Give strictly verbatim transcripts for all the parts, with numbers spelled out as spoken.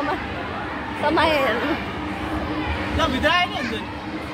समय समय हेर्नु ल भित्र आए नि हुन्छ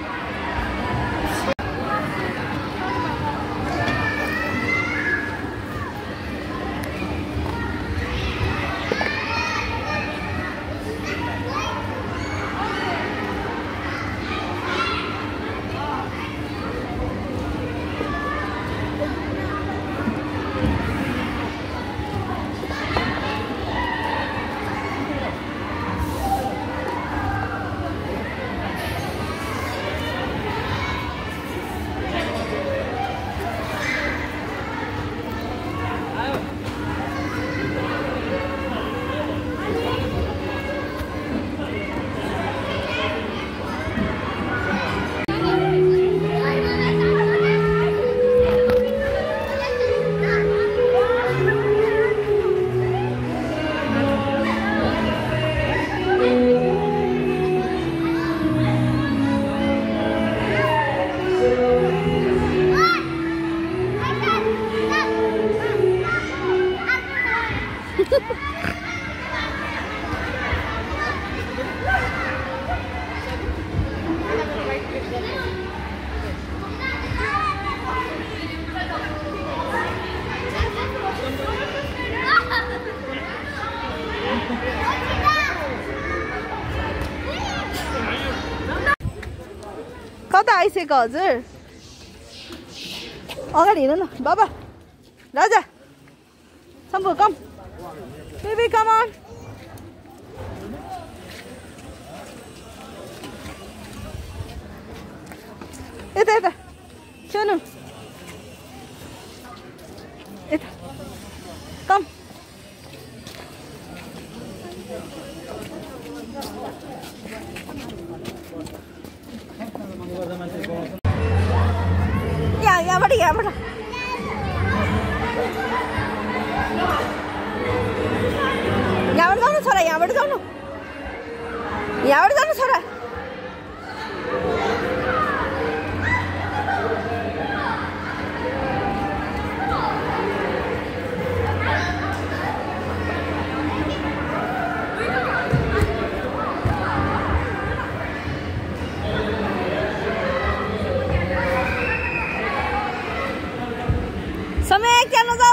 कता आइसक्यो हजुर अगाडि हिँड्नु न बाबा राजा Shambhu come baby come on यता यता सुनु यता कम यहाँ यहाँबाट यहाँबाट यहाँबाट जानु छोरा यहाँबाट जानु यहाँबाट जानु छोरा समय क्या लगाओ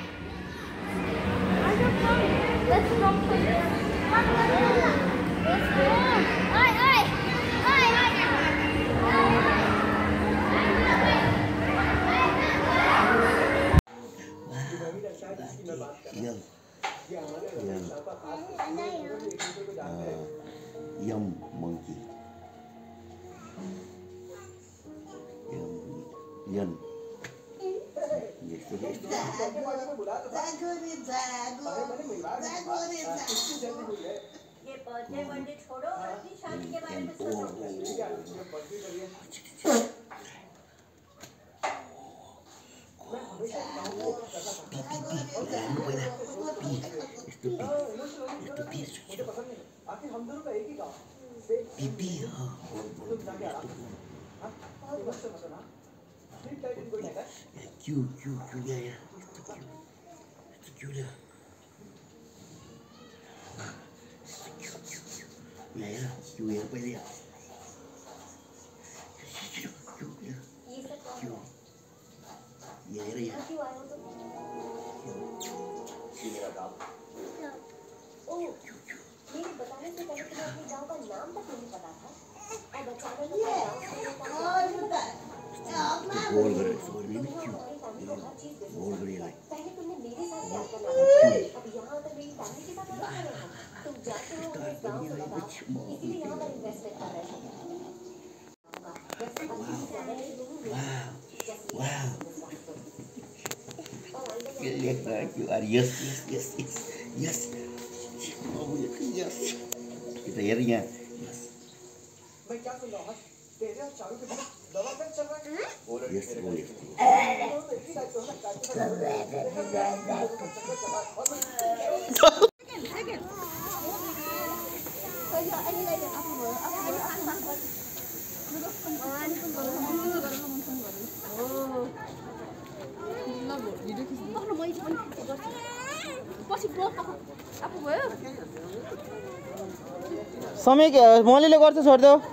Yum monkey. Yum yum. Yes, yes. ये बर्थडे बर्थडे छोड़ो और अपनी शादी के बारे में सोचो Cute, cute, cute, yeah, yeah. It's so cute. It's so cute, yeah. It's so cute, cute, cute. Yeah, yeah. Cute, yeah, by there. Cute, cute, yeah. Cute. Yeah, yeah, yeah. मेरे बताने से पहले तुम्हें अपने गांव का नाम तक नहीं पता था अब अचानक बोल करे बोल नहीं क्यों बोल करे लाइक पहले तुमने मेरे साथ प्यार करना था अब यहाँ आकर मेरी फैमिली के साथ प्यार कर रहे हो तुम जाते हो अपने गांव से बताओ इसीलिए यहाँ पर इन्वेस्टमेंट कर रहे हो वाव you are yes yes yes yes oh yes kita airnya yes मैं क्या सुन रहा हूँ तेरे और चारू के बीच दवा फिर चल रहा है yes oh yes पछि ब्लक आफू भयो समय मौलीले गर्छ छोडिदेऊ